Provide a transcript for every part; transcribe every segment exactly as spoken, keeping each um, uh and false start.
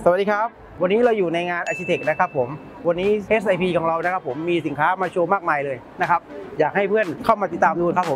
สวัสดีครับวันนี้เราอยู่ในงาน Architect นะครับผมวันนี้ เอส ไอ พี ของเรานะครับผมมีสินค้ามาโชว์มากมายเลยนะครับอยากให้เพื่อนเข้ามาติดตามดูครับผม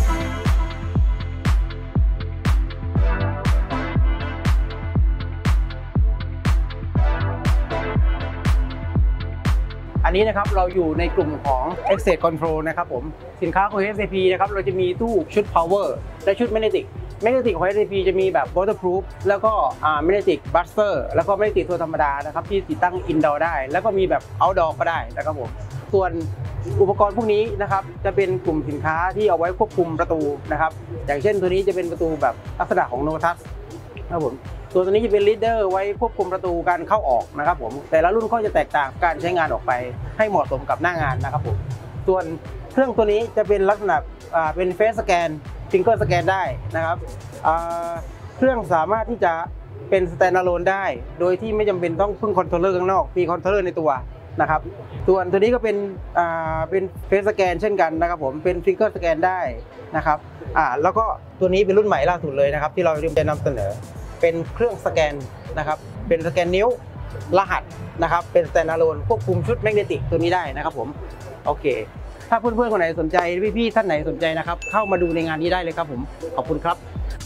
อันนี้นะครับเราอยู่ในกลุ่มของ Access Control นะครับผมสินค้าของ เอส ไอ พี นะครับเราจะมีตู้ชุด Power และชุด Magnetic Magnetic ของ เอส ไอ พี จะมีแบบ Waterproof แล้วก็ Magnetic Buster แล้วก็ Magnetic ตัวธรรมดานะครับที่ติดตั้ง Indoor ได้แล้วก็มีแบบ Outdoor ก็ได้นะครับผมส่วนอุปกรณ์พวกนี้นะครับจะเป็นกลุ่มสินค้าที่เอาไว้ควบคุมประตูนะครับอย่างเช่นตัวนี้จะเป็นประตูแบบลักษณะของ No Touch นะครับผมตัวตัวนี้จะเป็น Leader ไว้ควบคุมประตูการเข้าออกนะครับผมแต่ละรุ่นก็จะแตกต่างการใช้งานออกไปให้เหมาะสมกับหน้างานนะครับผมส่วนเครื่องตัวนี้จะเป็นลักษณะเป็น Face Scan Finger Scan ได้นะครับเครื่องสามารถที่จะเป็น Standalone ได้โดยที่ไม่จำเป็นต้องพึ่งคอนโทรลเลอร์ข้างนอกมีคอนโทรลเลอร์ในตัวนะครับส่วนตัวนี้ก็เป็นเป็น Face Scan เช่นกันนะครับผมเป็น Finger Scan ได้นะครับแล้วก็ตัวนี้เป็นรุ่นใหม่ล่าสุดเลยนะครับที่เราจะนำเสนอเป็นเครื่องสแกนนะครับเป็นสแกนนิ้วรหัสนะครับเป็น Standalone ควบคุมชุดแมกเนติกตัวนี้ได้นะครับผมโอเคถ้าเพื่อนๆคนไหนสนใจพี่ๆท่านไหนสนใจนะครับเข้ามาดูในงานนี้ได้เลยครับผมขอบคุณครับ